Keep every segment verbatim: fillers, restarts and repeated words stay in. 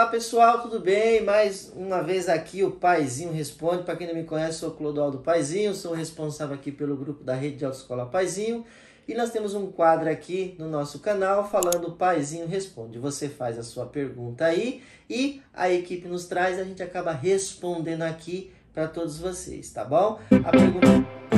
Olá pessoal, tudo bem? Mais uma vez aqui o Paizinho Responde. Para quem não me conhece, sou o Clodoaldo Paizinho, sou responsável aqui pelo grupo da Rede de Autoescola Paizinho. E nós temos um quadro aqui no nosso canal falando Paizinho Responde. Você faz a sua pergunta aí e a equipe nos traz, a gente acaba respondendo aqui para todos vocês, tá bom? A pergunta...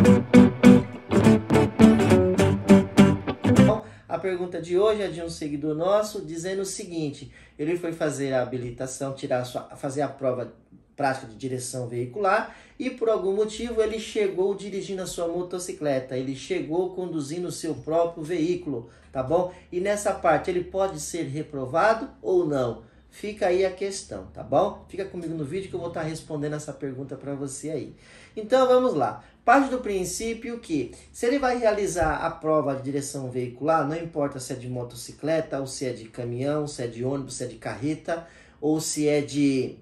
A pergunta de hoje é de um seguidor nosso, dizendo o seguinte: ele foi fazer a habilitação, tirar a sua, fazer a prova prática de direção veicular e por algum motivo ele chegou dirigindo a sua motocicleta, ele chegou conduzindo o seu próprio veículo, tá bom? E nessa parte ele pode ser reprovado ou não? Fica aí a questão, tá bom? Fica comigo no vídeo que eu vou estar respondendo essa pergunta para você aí. Então vamos lá. Parte do princípio que, se ele vai realizar a prova de direção veicular, não importa se é de motocicleta, ou se é de caminhão, se é de ônibus, se é de carreta, ou se é de,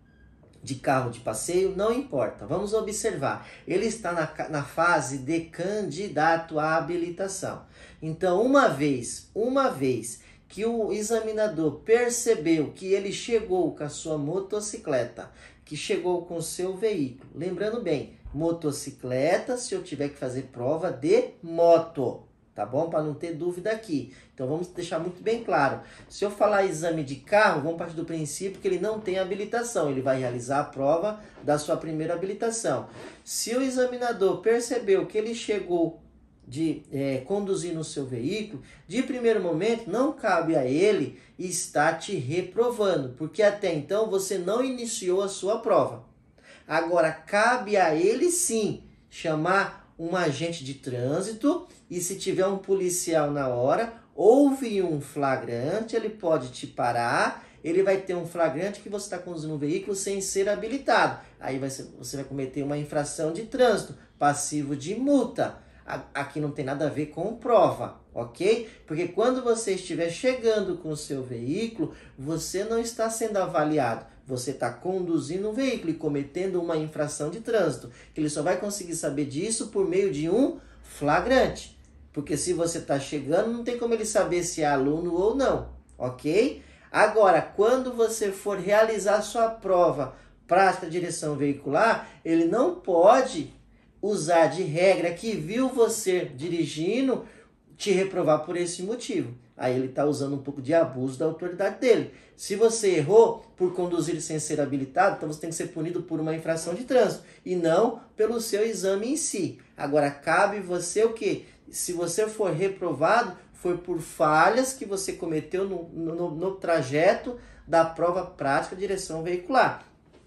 de carro de passeio, não importa. Vamos observar. Ele está na, na fase de candidato à habilitação. Então, uma vez, uma vez que o examinador percebeu que ele chegou com a sua motocicleta, que chegou com o seu veículo, lembrando bem, motocicleta se eu tiver que fazer prova de moto, tá bom? Para não ter dúvida aqui. Então vamos deixar muito bem claro. Se eu falar exame de carro, vamos partir do princípio que ele não tem habilitação, ele vai realizar a prova da sua primeira habilitação. Se o examinador percebeu que ele chegou de é, conduzir no seu veículo, de primeiro momento não cabe a ele estar te reprovando, porque até então você não iniciou a sua prova. Agora cabe a ele sim chamar um agente de trânsito e se tiver um policial na hora, houve um flagrante, ele pode te parar, ele vai ter um flagrante que você está conduzindo um veículo sem ser habilitado. Aí vai ser, você vai cometer uma infração de trânsito, passivo de multa. Aqui não tem nada a ver com prova, ok? Porque quando você estiver chegando com o seu veículo, você não está sendo avaliado. Você está conduzindo um veículo e cometendo uma infração de trânsito. Ele só vai conseguir saber disso por meio de um flagrante. Porque se você está chegando, não tem como ele saber se é aluno ou não, ok? Agora, quando você for realizar a sua prova prática de direção veicular, ele não pode usar de regra que viu você dirigindo, te reprovar por esse motivo. Aí ele está usando um pouco de abuso da autoridade dele. Se você errou por conduzir sem ser habilitado, então você tem que ser punido por uma infração de trânsito e não pelo seu exame em si. Agora, cabe você o quê? Se você for reprovado, foi por falhas que você cometeu no, no, no trajeto da prova prática de direção veicular.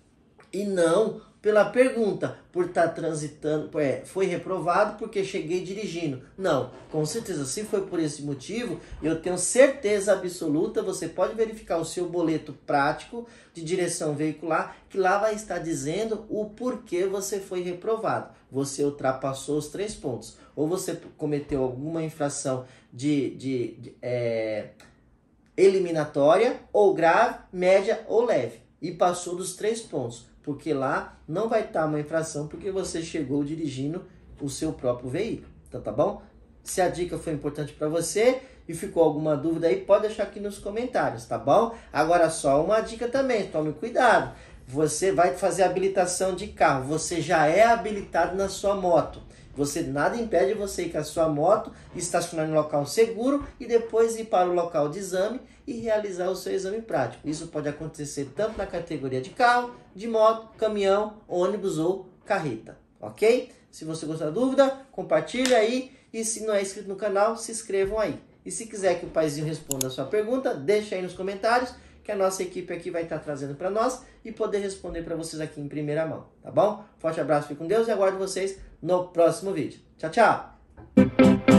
E não pela pergunta, por estar transitando, é, foi reprovado porque cheguei dirigindo. Não, com certeza, se foi por esse motivo, eu tenho certeza absoluta, você pode verificar o seu boleto prático de direção veicular, que lá vai estar dizendo o porquê você foi reprovado. Você ultrapassou os três pontos. Ou você cometeu alguma infração de, de, de é, eliminatória, ou grave, média ou leve. E passou dos três pontos. Porque lá não vai estar uma infração porque você chegou dirigindo o seu próprio veículo. Então, tá bom? Se a dica foi importante para você e ficou alguma dúvida aí, pode deixar aqui nos comentários, tá bom? Agora só uma dica também, tome cuidado. Você vai fazer habilitação de carro, você já é habilitado na sua moto. Você nada impede você ir com a sua moto, estacionar em um local seguro e depois ir para o local de exame e realizar o seu exame prático. Isso pode acontecer tanto na categoria de carro, de moto, caminhão, ônibus ou carreta, ok? Se você gostou da dúvida, compartilha aí e se não é inscrito no canal, se inscrevam aí. E se quiser que o Paizinho responda a sua pergunta, deixa aí nos comentários que a nossa equipe aqui vai estar trazendo para nós e poder responder para vocês aqui em primeira mão, tá bom? Forte abraço, fique com Deus e aguardo vocês no próximo vídeo. Tchau, tchau!